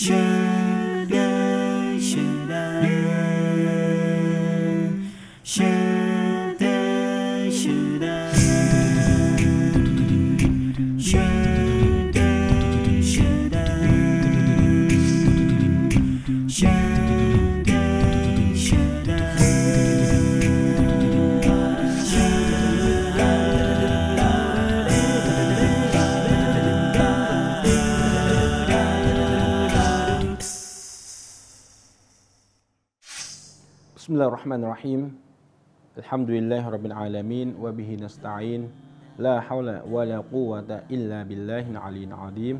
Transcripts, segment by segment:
بسم الله الرحمن الرحيم الحمد لله رب العالمين وبه نستعين لا حول ولا قوة إلا بالله العلي العظيم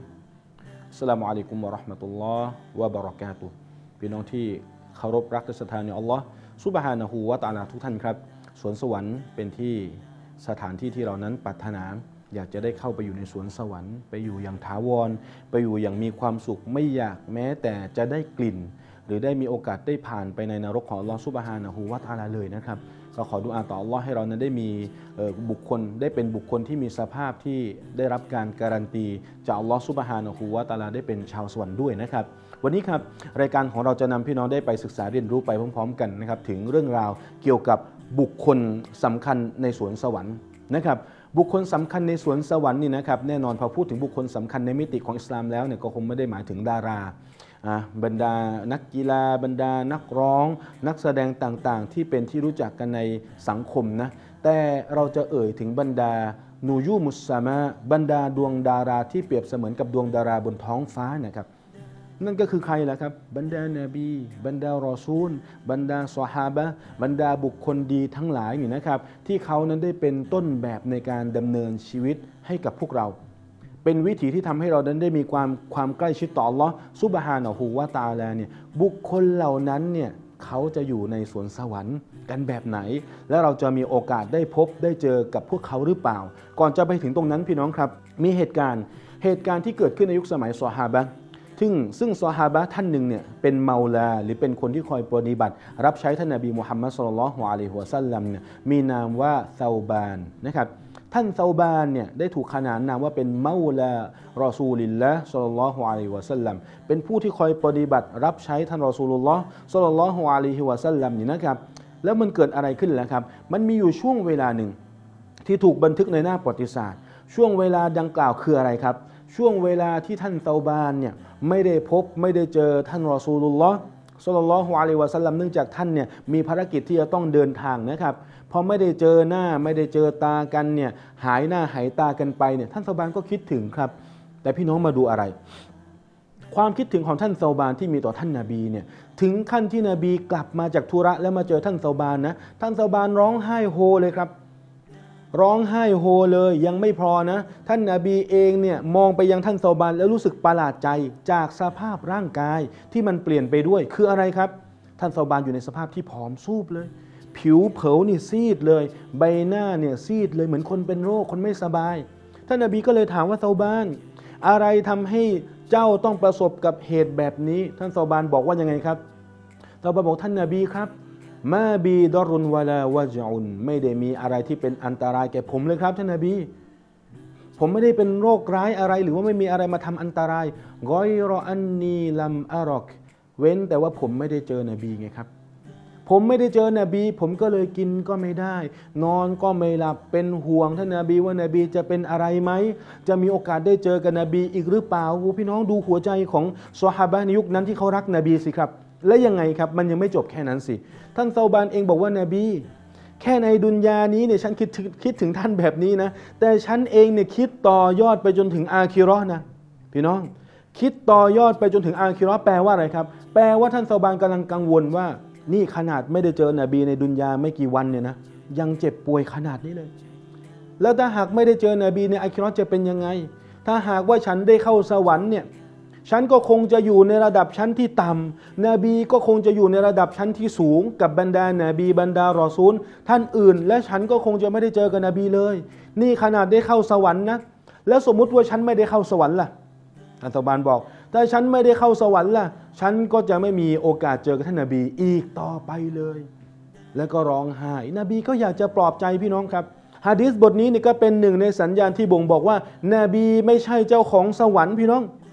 السلام عليكم ورحمة الله وبركاته พี่น้องที่เคารพรักและศรัทธาในอัลลอฮ์ซุบฮานะฮูวะตะอาลาทุกท่านครับสวนสวรรค์เป็นที่สถานที่ที่เรานั้นปรารถนาอยากจะได้เข้าไปอยู่ในสวนสวรรค์ไปอยู่อย่างถาวรไปอยู่อย่างมีความสุขไม่อยากแม้แต่จะได้กลิ่นหรือได้มีโอกาสได้ผ่านไปในนรกของอัลลอฮ์ซุบฮานะฮูวะตะอาลาเลยนะครับก็ขอดุอาต่ออัลลอฮ์ให้เรานั้นได้มีบุคคลได้เป็นบุคคลที่มีสภาพที่ได้รับการการันตีจากอัลลอฮ์ซุบฮานะฮูวะตะอาลาได้เป็นชาวสวรรค์ด้วยนะครับวันนี้ครับรายการของเราจะนำพี่น้องได้ไปศึกษาเรียนรู้ไปพร้อมๆกันนะครับถึงเรื่องราวเกี่ยวกับบุคคลสำคัญในสวนสวรรค์นะครับบุคคลสำคัญในสวนสวรรค์นี่นะครับแน่นอนพอพูดถึงบุคคลสำคัญในมิติของอิสลามแล้วเนี่ยก็คงไม่ได้หมายถึงดาราบรรดานักกีฬาบรรดานักร้องนักแสดงต่างๆที่เป็นที่รู้จักกันในสังคมนะแต่เราจะเอ่ยถึงบรรดานูยูมุสซามะบรรดาดวงดาราที่เปรียบเสมือนกับดวงดาราบนท้องฟ้านะครับนั่นก็คือใครล่ะครับบรรดานบีบรรดารอซูลบรรดาซอฮาบะห์บรรดาบุคคลดีทั้งหลายนี่นะครับที่เขานั้นได้เป็นต้นแบบในการดำเนินชีวิตให้กับพวกเราเป็นวิถีที่ทำให้เรานั้นได้มีความใกล้ชิดต่ออัลเลาะห์ซุบฮานะฮูวะตะอาลาเนี่ยบุคคลเหล่านั้นเนี่ยเขาจะอยู่ในสวนสวรรค์กันแบบไหนและเราจะมีโอกาสได้พบได้เจอกับพวกเขาหรือเปล่าก่อนจะไปถึงตรงนั้นพี่น้องครับมีเหตุการณ์ที่เกิดขึ้นในยุคสมัยซอฮาบะห์ซึ่งซอฮาบะห์ท่านหนึ่งเนี่ยเป็นเมาลาหรือเป็นคนที่คอยปฏิบัติรับใช้ท่านนบีมุฮัมมัดศ็อลลัลลอฮุอะลัยฮิวะซัลลัมเนี่ยมีนามว่าซาบานนะครับท่านซาบานเนี่ยได้ถูกขนานนามว่าเป็นเมาลารอซูลิลลาฮ์ศ็อลลัลลอฮุอะลัยฮิวะซัลลัมเป็นผู้ที่คอยปฏิบัติรับใช้ท่านรอซูลุลลอฮ์ศ็อลลัลลอฮุอะลัยฮิวะซัลลัมนี่นะครับแล้วมันเกิดอะไรขึ้นล่ะครับมันมีอยู่ช่วงเวลาหนึ่งที่ถูกบันทึกในหน้าประวัติศาสตร์ช่วงเวลาดังกล่าวคืออะไรครับช่วงเวลาที่ท่านซาบานเนี่ยไม่ได้พบไม่ได้เจอท่านรอซูลุลลอฮ์ศ็อลลัลลอฮุอะลัยฮิวะซัลลัมเนื่องจากท่านเนี่ยมีภารกิจที่จะต้องเดินทางนะครับพอไม่ได้เจอหน้าไม่ได้เจอตากันเนี่ยหายหน้าหายตากันไปเนี่ยท่านซาบานก็คิดถึงครับแต่พี่น้องมาดูอะไรความคิดถึงของท่านซาบานที่มีต่อท่านนบีเนี่ยถึงขั้นที่นบีกลับมาจากธุระแล้วมาเจอท่านซาบานนะท่านซาบานร้องไห้โฮเลยครับร้องไห้โฮเลยยังไม่พอนะท่านนบีเองเนี่ยมองไปยังท่านซาบานแล้วรู้สึกประหลาดใจจากสภาพร่างกายที่มันเปลี่ยนไปด้วยคืออะไรครับท่านซาบานอยู่ในสภาพที่ผอมซูบเลยผิวเผานี่ซีดเลยใบหน้าเนี่ยซีดเลยเหมือนคนเป็นโรคคนไม่สบายท่านนบีก็เลยถามว่าซาบานอะไรทำให้เจ้าต้องประสบกับเหตุแบบนี้ท่านซาบานบอกว่ายังไงครับซาบานบอกท่านนบีครับมาบีดอรุนวะลาวะจุนไม่ได้มีอะไรที่เป็นอันตรายแก่ผมเลยครับท่านนบีผมไม่ได้เป็นโรคร้ายอะไรหรือว่าไม่มีอะไรมาทำอันตรายกอยรออันนีลัมอารอกเว้นแต่ว่าผมไม่ได้เจอนบีไงครับผมไม่ได้เจอนบีผมก็เลยกินก็ไม่ได้นอนก็ไม่หลับเป็นห่วงท่านนบีว่านบีจะเป็นอะไรไหมจะมีโอกาสได้เจอกับนบีอีกหรือเปล่าพี่น้องดูหัวใจของซอฮาบะห์ในยุคนั้นที่เขารักนบีสิครับและยังไงครับมันยังไม่จบแค่นั้นสิท่านซาบานเองบอกว่านบีแค่ในดุนยานี้เนี่ยฉันคิดถึงท่านแบบนี้นะแต่ฉันเองเนี่ยคิดต่อยอดไปจนถึงอาคิเราะห์นะพี่น้องคิดต่อยอดไปจนถึงอาคิเราะห์แปลว่าอะไรครับแปลว่าท่านซาบานกำลังกังวลว่านี่ขนาดไม่ได้เจอนบีในดุนยาไม่กี่วันเนี่ยนะยังเจ็บป่วยขนาดนี้เลยแล้วถ้าหากไม่ได้เจอนบีในอาคิเราะห์จะเป็นยังไงถ้าหากว่าฉันได้เข้าสวรรค์เนี่ยฉันก็คงจะอยู่ในระดับชั้นที่ต่ำนบีก็คงจะอยู่ในระดับชั้นที่สูงกับบรรดานบีบรรดารอซูลท่านอื่นและฉันก็คงจะไม่ได้เจอกับนบีเลยนี่ขนาดได้เข้าสวรรค์นะแล้วสมมุติว่าฉันไม่ได้เข้าสวรรค์ล่ะท่านซาบานบอกถ้าฉันไม่ได้เข้าสวรรค์ล่ะฉันก็จะไม่มีโอกาสเจอกับท่านนบีอีกต่อไปเลยแล้วก็ร้องไห้นบีก็อยากจะปลอบใจพี่น้องครับหะดีษบทนี้นี่ก็เป็นหนึ่งในสัญญาณที่บ่งบอกว่านบีไม่ใช่เจ้าของสวรรค์พี่น้องท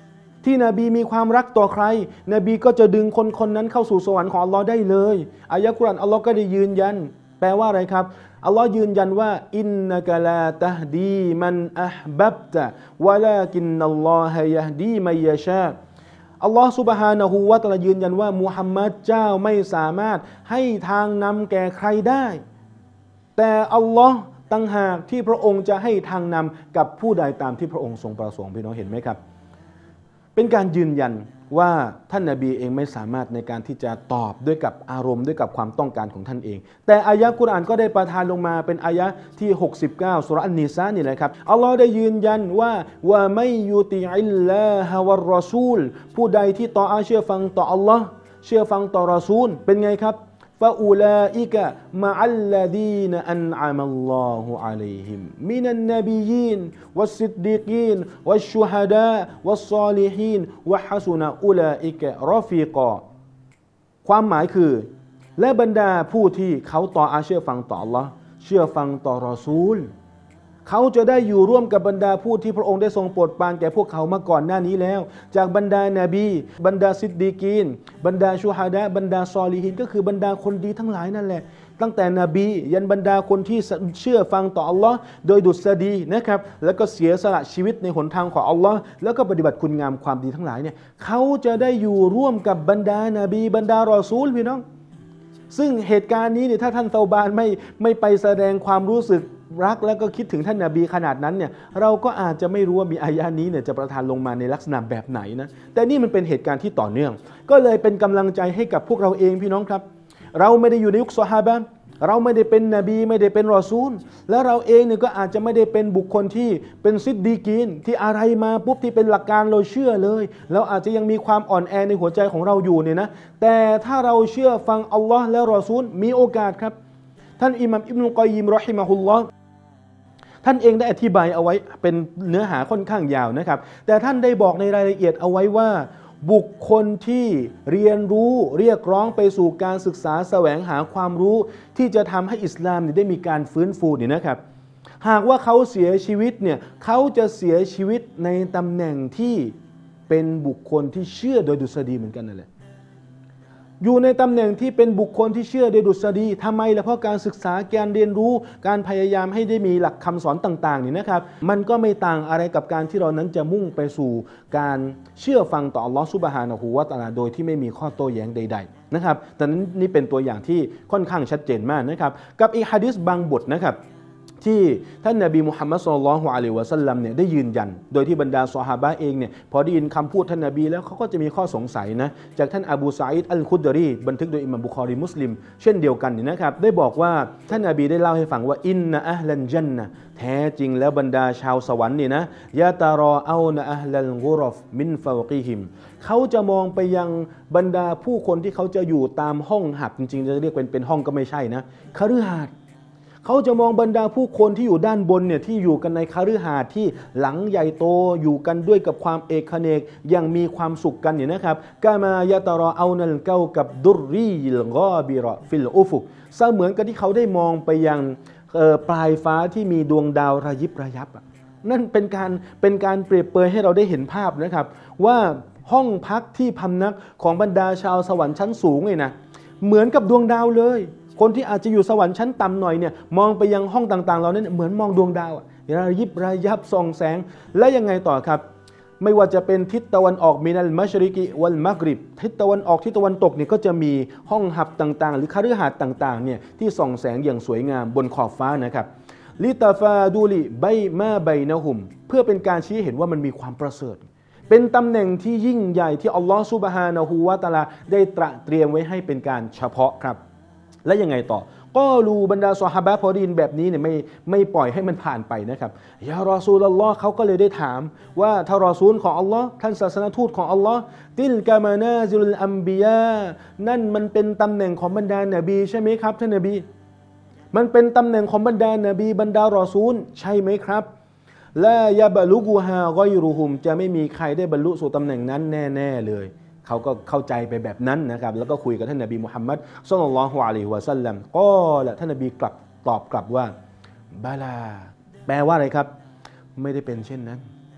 ที่นบีมีความรักต่อใครนบีก็จะดึงคนคนนั้นเข้าสู่สวรรค์ของอัลลอฮ์ได้เลยอายะกุรอานอัลลอฮ์ก็ได้ยืนยันแปลว่าอะไรครับอัลลอฮ์ยืนยันว่าอินนะกะลาตะฮดีมันอะห์บับตะวะลากินนัลลอฮะยะฮดีมัยยะชาอัลลอฮ์ซุบฮานะฮูวะตะอาลายืนยันว่ามุฮัมมัดเจ้าไม่สามารถให้ทางนำแก่ใครได้แต่อัลลอฮ์ตั้งหากที่พระองค์จะให้ทางนำกับผู้ใดตามที่พระองค์ทรงประสงค์พี่น้องเห็นไหมครับเป็นการยืนยันว่าท่านนบีเองไม่สามารถในการที่จะตอบด้วยกับอารมณ์ด้วยกับความต้องการของท่านเองแต่อายะกุรอานก็ได้ประทานลงมาเป็นอายะที่69สุเราะห์อันนิสานี่แหละครับอัลลอฮ์ได้ยืนยันว่าไม่ยุติอิลลาฮะวัรรอซูลผู้ใดที่ต่ออาเชื่อฟังต่ออัลลอฮ์เชื่อฟังต่อรอซูลเป็นไงครับฟาอูลาอิกะมะอัลลดีนอันอะมัลลอฮุอะลัยฮิมมินันนบียีนวัสซิดดีกีนวัชชุฮดาวัสศอลิฮีนวะฮะซุนะอูลาอิกะรอฟีกอความหมายคือและบรรดาผู้ที่เขาต่ออาเชื่อฟังต่ออัลลอฮ์เชื่อฟังต่อรอซูลเขาจะได้อยู่ร่วมกับบรรดาผู้ที่พระองค์ได้ทรงโปรดปรานแก่พวกเขามาก่อนหน้านี้แล้วจากบรรดานาบีบรรดาซิดดีกีนบรรดาชูฮาดะบรรดาซอลีฮินก็คือบรรดาคนดีทั้งหลายนั่นแหละตั้งแต่นบียันบรรดาคนที่เชื่อฟังต่ออัลลอฮ์โดยดุษฎีนะครับแล้วก็เสียสละชีวิตในหนทางของอัลลอฮ์แล้วก็ปฏิบัติคุณงามความดีทั้งหลายเนี่ยเขาจะได้อยู่ร่วมกับบรรดานาบีบรรดารอซูลพี่น้องซึ่งเหตุการณ์นี้เนี่ยถ้าท่านเตาบานไม่ไปแสดงความรู้สึกรักแล้วก็คิดถึงท่านนบีขนาดนั้นเนี่ยเราก็อาจจะไม่รู้ว่ามีอายะนี้เนี่ยจะประทานลงมาในลักษณะแบบไหนนะแต่นี่มันเป็นเหตุการณ์ที่ต่อเนื่องก็เลยเป็นกำลังใจให้กับพวกเราเองพี่น้องครับเราไม่ได้อยู่ในยุคซอฮาบะห์เราไม่ได้เป็นนบีไม่ได้เป็นรอซูลแล้วเราเองเนี่ยก็อาจจะไม่ได้เป็นบุคคลที่เป็นซิดดีกีนที่อะไรมาปุ๊บที่เป็นหลักการเราเชื่อเลยเราอาจจะยังมีความอ่อนแอในหัวใจของเราอยู่เนี่ยนะแต่ถ้าเราเชื่อฟังอัลลอฮ์และรอซูลมีโอกาสครับท่านอิหม่ามอิบนุลกอยยิมรอฮิมะฮุลลอฮ์ท่านเองได้อธิบายเอาไว้เป็นเนื้อหาค่อนข้างยาวนะครับแต่ท่านได้บอกในรายละเอียดเอาไว้ว่าบุคคลที่เรียนรู้เรียกร้องไปสู่การศึกษาแสวงหาความรู้ที่จะทำให้อิสลามได้มีการฟื้นฟูเนี่ยนะครับหากว่าเขาเสียชีวิตเนี่ยเขาจะเสียชีวิตในตำแหน่งที่เป็นบุคคลที่เชื่อโดยดุษฎีเหมือนกันนั่นแหละอยู่ในตำแหน่งที่เป็นบุคคลที่เชื่อโดยดุษฎีทำไมล่ะเพราะการศึกษาการเรียนรู้การพยายามให้ได้มีหลักคำสอนต่างๆนี่นะครับมันก็ไม่ต่างอะไรกับการที่เรานั้นจะมุ่งไปสู่การเชื่อฟังต่ออัลลอฮฺซุบฮานะฮูวะตะอาลาโดยที่ไม่มีข้อโต้แย้งใดๆนะครับแต่นั้นนี่เป็นตัวอย่างที่ค่อนข้างชัดเจนมากนะครับกับอีกหะดีษบางบทนะครับที่ท่านนบีมุฮัมมัดศ็อลลัลลอฮุอะลัยฮิวะซัลลัมเนี่ยได้ยืนยันโดยที่บรรดาซอฮาบะห์เองเนี่ยพอได้ยินคำพูดท่านนบีแล้วเขาก็จะมีข้อสงสัยนะจากท่านอบูซะอีดอัลคุดรีบันทึกโดยอิหม่ามบุคอรีมุสลิมเช่นเดียวกันนี่นะครับได้บอกว่าท่านนบีได้เล่าให้ฟังว่าอินนะอะห์ลันญันนะห์แท้จริงแล้วบรรดาชาวสวรรค์นี่นะยะตารอเอานะอะห์ลัลกุรฟมินฟาวกิฮิมเขาจะมองไปยังบรรดาผู้คนที่เขาจะอยู่ตามห้องหับจริงๆจะเรียกเป็นห้องก็ไม่ใช่นะคฤหาสน์เขาจะมองบรรดาผู้คนที่อยู่ด้านบนเนี่ยที่อยู่กันในคฤหาสน์ที่หลังใหญ่โตอยู่กันด้วยกับความเอกเนกอย่างมีความสุขกันเนี่ยนะครับกามายะตารอเอานัลเกากับดุรรีลกอบิรอฟิลอุฟุกเสมือนกับที่เขาได้มองไปยังปลายฟ้าที่มีดวงดาวระยิบระยับนั่นเป็นการเปรียบเปรยให้เราได้เห็นภาพนะครับว่าห้องพักที่พำนักของบรรดาชาวสวรรค์ชั้นสูงเนี่ยนะเหมือนกับดวงดาวเลยคนที่อาจจะอยู่สวรรค์ชั้นต่ำหน่อยเนี่ยมองไปยังห้องต่างๆเราเนี่ยเหมือนมองดวงดาวระยิบระยับส่องแสงและยังไงต่อครับไม่ว่าจะเป็นทิศตะวันออกมินัลมัชริกิวัลมักริบทิศตะวันออกทิศตะวันตกเนี่ยก็จะมีห้องหับต่างๆหรือคฤหาสน์ต่างๆเนี่ยที่ส่องแสงอย่างสวยงามบนขอบฟ้านะครับลิตาฟาดูลิไบมาไบนะฮุมเพื่อเป็นการชี้เห็นว่ามันมีความประเสริฐเป็นตำแหน่งที่ยิ่งใหญ่ที่อัลลอฮฺซุบฮานะฮูวะตะอาลาได้ตระเตรียมไว้ให้เป็นการเฉพาะครับและยังไงต่อก็รูบรรดาซอฮาบะห์พอได้ยินแบบนี้เนี่ยไม่ปล่อยให้มันผ่านไปนะครับยารอซูลุลลอฮ์เขาก็เลยได้ถามว่าถ้ารอซูลของอัลลอฮ์ท่านศาสนทูตของอัลลอฮ์ติลกามานาซิลุลอัมบิยานั่นมันเป็นตำแหน่งของบรรดานบีใช่ไหมครับท่านนบีมันเป็นตำแหน่งของบรรดานบีบรรดารอซูลใช่ไหมครับลายะบะลุกูฮากอยรุฮุมจะไม่มีใครได้บรรลุสู่ตำแหน่งนั้นแน่ๆเลยเขาก็เข้าใจไปแบบนั้นนะครับแล้วก็คุยกับท่านนบีมุฮัมมัดศ็อลลัลลอฮุอะลัยฮิวะซัลลัมก็ละท่านนบีตอบกลับว่าบาลาแปลว่าอะไรครับไม่ได้เป็นเช่นนั้น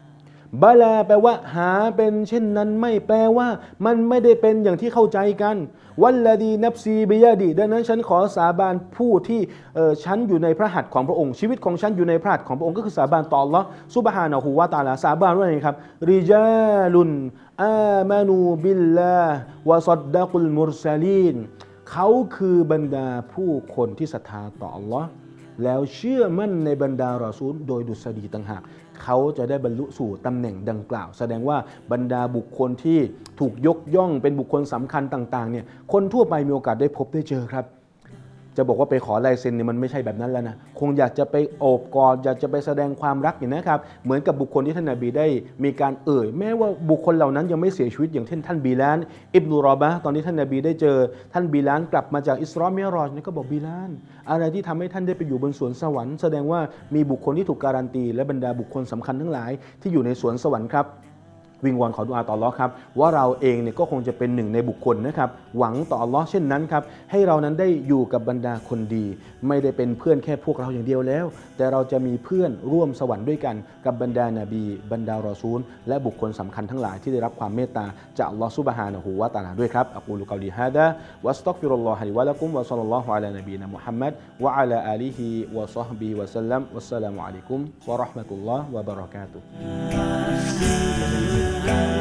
บาลาแปลว่าหาเป็นเช่นนั้นไม่แปลว่ามันไม่ได้เป็นอย่างที่เข้าใจกันวัลลดีนับซีบิยาดีดังนั้นฉันขอสาบานผู้ที่ฉันอยู่ในพระหัตถ์ของพระองค์ชีวิตของฉันอยู่ในพระหัตถ์ของพระองค์ก็คือสาบานต่ออัลลอฮ์ซุบฮานะฮูวะตะอาลาสาบานว่าไงครับริจาลุนอามานูบิลลาห์วะซัดดะกุลมุรซาลีนเขาคือบรรดาผู้คนที่ศรัทธาต่ออัลลอฮ์แล้วเชื่อมั่นในบรรดารอซูลโดยดุษฎีต่างหากเขาจะได้บรรลุสู่ตำแหน่งดังกล่าวแสดงว่าบรรดาบุคคลที่ถูกยกย่องเป็นบุคคลสำคัญต่างๆเนี่ยคนทั่วไปมีโอกาสได้พบได้เจอครับจะบอกว่าไปขอลายเซ็นเนี่ยมันไม่ใช่แบบนั้นแล้วนะคงอยากจะไปโอบกอดอยากจะไปแสดงความรักอย่างนะครับเหมือนกับบุคคลที่ท่านนบีได้มีการแม้ว่าบุคคลเหล่านั้นยังไม่เสียชีวิตอย่างเช่นท่านบิลาลอิบนุรอบะห์ตอนนี้ท่านนบีได้เจอท่านบิลาลกลับมาจากอิสรอมิอ์รอจนี่ก็บอกบิลาลอะไรที่ทำให้ท่านได้ไปอยู่บนสวนสวรรค์แสดงว่ามีบุคคลที่ถูกการันตีและบรรดาบุคคลสำคัญทั้งหลายที่อยู่ในสวนสวรรค์ครับวิงวอนขอดุอาต่ออัลเลาะห์ครับว่าเราเองเนี่ยก็คงจะเป็นหนึ่งในบุคคลนะครับหวังต่ออัลเลาะห์เช่นนั้นครับให้เรานั้นได้อยู่กับบรรดาคนดีไม่ได้เป็นเพื่อนแค่พวกเราอย่างเดียวแล้วแต่เราจะมีเพื่อนร่วมสวรรค์ด้วยกันกับบรรดานบีบรรดารอซูลและบุคคลสำคัญทั้งหลายที่ได้รับความเมตตาจากอัลเลาะห์ซุบฮานะฮูวะตะอาลาด้วยครับอะกูลุกอลีฮาดะวัสตัฆฟิรุลลอฮะลิวะละกุมวะศ็อลลัลลอฮุอะลานบีนะมุฮัมมัดวะอะลาอาลีฮิวะศอฮบิฮิวะซัลลัมวัสสลามุอะลัยกุมวะเราะห์มะตุลลอฮ์วะบะเราะกาตุฮ์